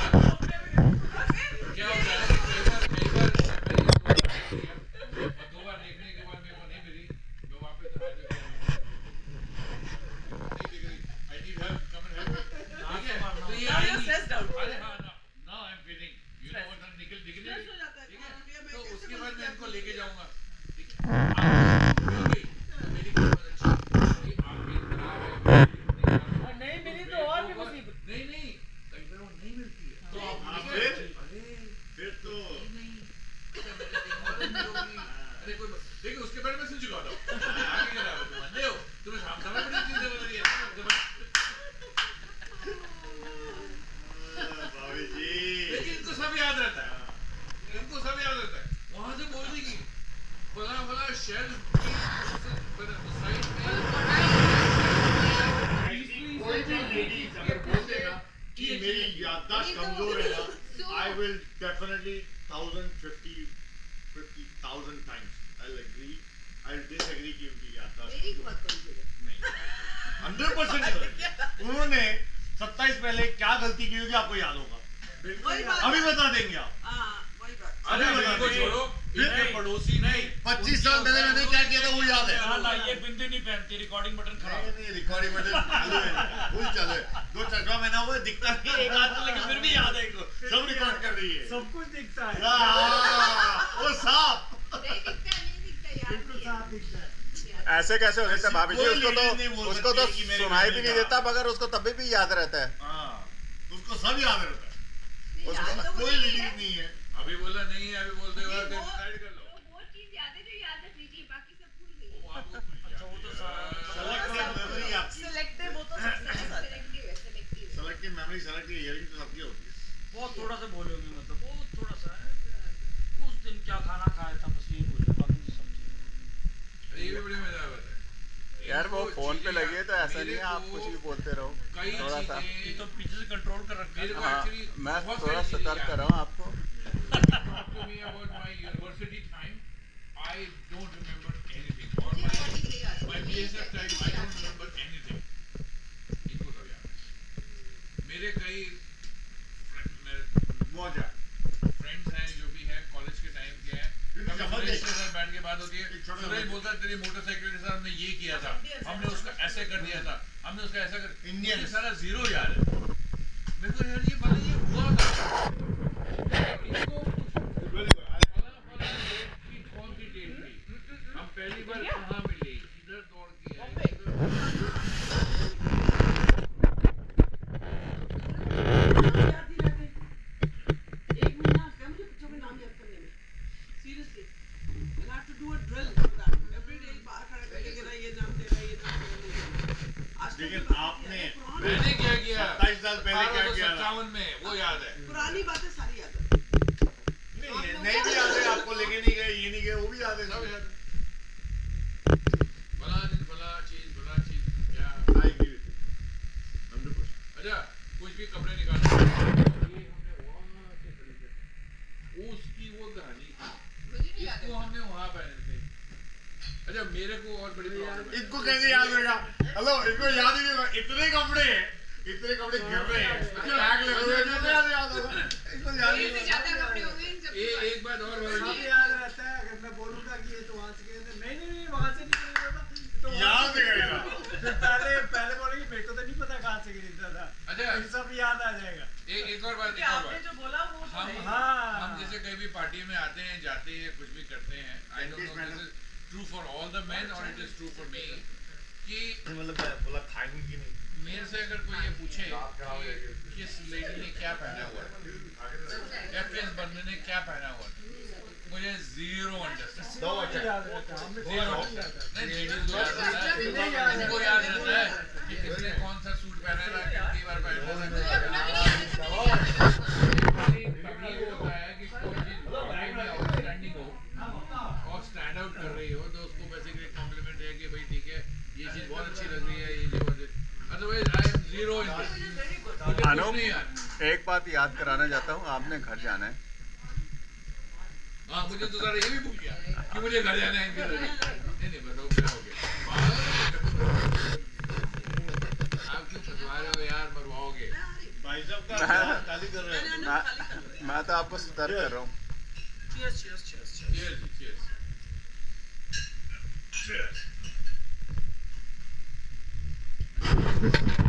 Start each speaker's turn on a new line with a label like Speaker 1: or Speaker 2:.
Speaker 1: क्या होता है कई बार दो बार देखने के बाद मेरे को नहीं मिली, मैं वापस आ जाता हूँ, नहीं दिख रही, I need help, come and help me, ठीक है? तो ये अरे हाँ ना, now I'm feeling, you know what, निकल ठीक है? तो उसके बाद मैं इनको लेके जाऊँगा, ठीक है? मेरी बहुत अच्छी, कि आपकी खराब है, नहीं मिली तो और भी मुसीबत, नहीं कई बार वो नहीं मिलती है, तो आप फिर तो अरे कोई देखिए उसके बारे में सुन चुका था, आगे क्या तुम अंधे हो, तुम्हें समझ में नहीं चीजें बता रही है भाभी जी, लेकिन इनको सब याद रहता है, वहां से बोल देगी फला शेल साइड कोई भी लेडीज अगर बोल देगा कि मेरी याददाश्त कमजोर है ना, I will definitely 50,000 times I'll agree, I'll disagree कि उनकी याददाश्त मेरी बहुत कमजोर है, नहीं 100% उन्होंने 27 पहले क्या गलती की होगी आपको याद होगा, अभी बता देंगे आप, अरे को छोड़ो, इनके पड़ोसी नहीं 25 साल पहले मैंने क्या किया था वो याद है, ये बिंदी नहीं पहनती, रिकॉर्डिंग बटन खराब नहीं, रिकॉर्डिंग बटन चालू है, फुल चालू है, 2 चश्मा मैंने वो दिखता है एक हाथ में, लेकिन फिर भी याद है इनको, सब रिकॉर्ड कर रही है, सब कुछ दिखता है, वो सांप नहीं दिखता यार, बिल्कुल सांप दिखता है,
Speaker 2: ऐसे कैसे हो सकता है भाभी जी, उसको तो सुनाई भी नहीं देता, मगर उसको तभी भी याद रहता है,
Speaker 1: उसको सब याद रहता है, उसको कोई लीड नहीं है, अभी बोला नहीं है, अभी बोलते हो डिसाइड कर लो, वो चीज याद है जो याद है दीदी, बाकी सब भूल गई, अच्छा वो तो सेलेक्टिव मेमोरी आपकी, सेलेक्टिव वो तो सेलेक्टिव मेमोरी, सेलेक्टिव हियरिंग तो सबकी होती है,
Speaker 3: बहुत थोड़ा सा बोलोगे, मतलब बहुत थोड़ा सा है, उस दिन क्या खाना खाया था बस यही बोले, बाकी तो समझे,
Speaker 1: अरे ये भी बड़ी मजा आता है
Speaker 2: यार, वो फोन पे लगी है तो ऐसा नहीं है आप कुछ भी बोलते रहो, थोड़ा सा
Speaker 3: ये तो पीछे से कंट्रोल कर रखा है,
Speaker 2: मैं थोड़ा सतर्क कर रहा हूँ आपको,
Speaker 1: talk to me about my university time, I don't remember anything, or my BSF time, I don't remember anything, इनको सब याद है, मेरे कई फ्रेंड्स हैं जो भी हैं कॉलेज के टाइम के हैं, बैंड के बाद होती है, सुरेश बोलता है तेरी मोटरसाइकिल के साथ हमने ये किया था, हमने उसका ऐसे कर दिया था, हमने उसका ऐसा कर, इंडियन सारा जीरो याद है मेरे को, यार ये पता ये हुआ था, कौन सी डेट थी, हम पहली बार कहाँ मिले, इधर दौड़ के आए,
Speaker 4: एक महीना मुझे बच्चों के नाम याद करने में, seriously I have to do a drill for that every day, बाहर खड़ा करके गिरा ये नाम दे रहा है, ये नाम दे रहा है,
Speaker 1: लेकिन आपने मैंने क्या किया 27 साल पहले क्या किया 57 में, वो याद है,
Speaker 4: पुरानी बातें सारी याद है,
Speaker 1: नहीं भी याद है आपको, लेके नहीं गए, ये नहीं गए, वो भी याद है, सब याद है, फला चीज क्या आई गिव इट 100%, अच्छा कुछ भी कपड़े निकालना, ये हमने वहां से खरीदे, उसकी वो कहानी, इसको हमने वहां पहने थे, अच्छा मेरे को और बड़ी प्रॉब्लम है, इनको कैसे याद होगा, हेलो इनको याद ही नहीं होगा, इतने कपड़े गिर रहे हैं, बैग लगे हुए हैं, याद होगा, इसको याद नहीं होगा, एक बात और
Speaker 3: याद रहता है, अगर मैं बोलूंगा कि ये तो वहां से गए थे, नहीं वहां से नहीं गया था, तो
Speaker 1: याद है
Speaker 3: पहले बोलेंगे मेरे को तो नहीं पता कहां से खरीदा था, अच्छा सब याद आ जाएगा,
Speaker 1: एक और बात
Speaker 4: आपने जो बोला वो
Speaker 1: हम जैसे कहीं भी पार्टी में आते हैं, जाते हैं, कुछ भी करते हैं, I don't know this is true for all the men और it is true for me, कि मतलब बोला खाएंगे कि नहीं, मेरे से अगर कोई ये पूछे कि किस लेडी ने क्या पहना हुआ या किस बंदे ने क्या पहना हुआ, मुझे जीरो अंडरस्टैंडिंग, नहीं लेडीज को याद रहता है, उनको याद रहता है कि किसने कौन सा सूट पहना था, कितनी बार पहना था, तभी होता है कि कोई चीज आउटस्टैंडिंग हो और स्टैंड आउट कर रही हो, तो उसको बेसिकली कॉम्प्लीमेंट है कि भाई ठीक है ये चीज बहुत अच्छी लग रही है, ये चीज otherwise I am zero interest.
Speaker 2: एक बात याद कराना चाहता हूँ, आपने घर जाना है,
Speaker 1: हाँ मुझे तो सर ये भी पूछ गया कि मुझे घर जाना है, नहीं बताओ क्या हो गया, आप क्यों फंसवा रहे हो यार, मरवाओगे भाई साहब का गिलास खाली कर रहे
Speaker 4: मैंने
Speaker 1: हो।
Speaker 4: अंदर खाली कर दिया।
Speaker 2: मैं तो आपको सतर्क कर रहा हूँ।
Speaker 4: Cheers, cheers, cheers, cheers.
Speaker 1: Cheers. Cheers.